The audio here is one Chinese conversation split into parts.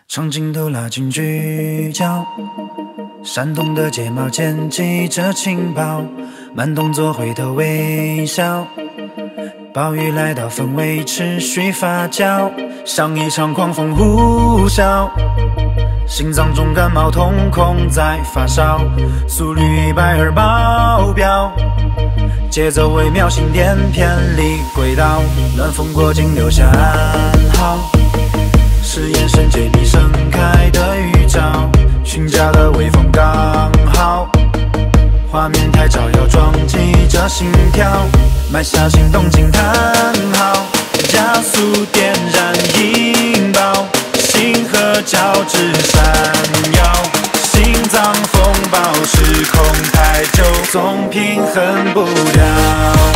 长镜头拉近聚焦，闪动的睫毛剪辑着情报，慢动作回头微笑。暴雨来到，氛围持续发酵，像一场狂风呼啸。心脏中感冒，瞳孔在发烧，速率120爆表。节奏微妙，心电偏离轨道，暖风过境留下暗号。是眼神借你盛开的预兆，寻家的微风刚好，画面太照耀，撞击着心跳，埋下心动惊叹号，加速点燃引爆，星河交织闪耀，心脏风暴，时空太久，总平衡不了。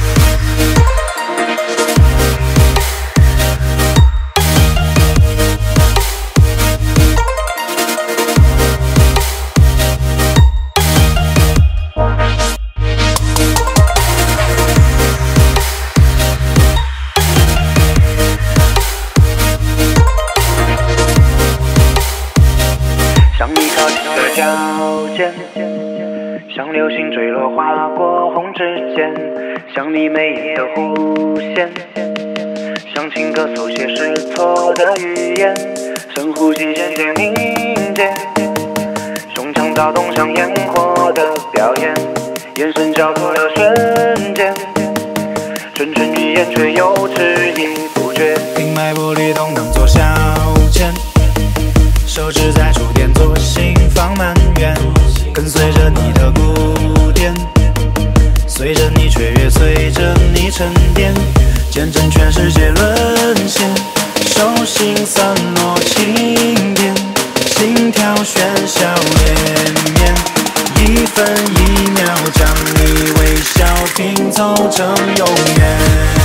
向你靠近的脚尖，像流星坠落划过红指尖，像你眉眼的弧线，像情歌手写失错的语言，深呼吸渐渐凝结，胸腔躁动像烟火的表演，眼神交错的瞬间，蠢蠢欲言却又迟疑不决， 听脉搏律动当作消遣，手指在触电，左心房满圆，跟随着你的鼓点，随着你雀跃，随着你沉淀，见证全世界沦陷，手心散落轻点，心跳喧嚣连绵，一分一秒将你微笑拼凑成永远。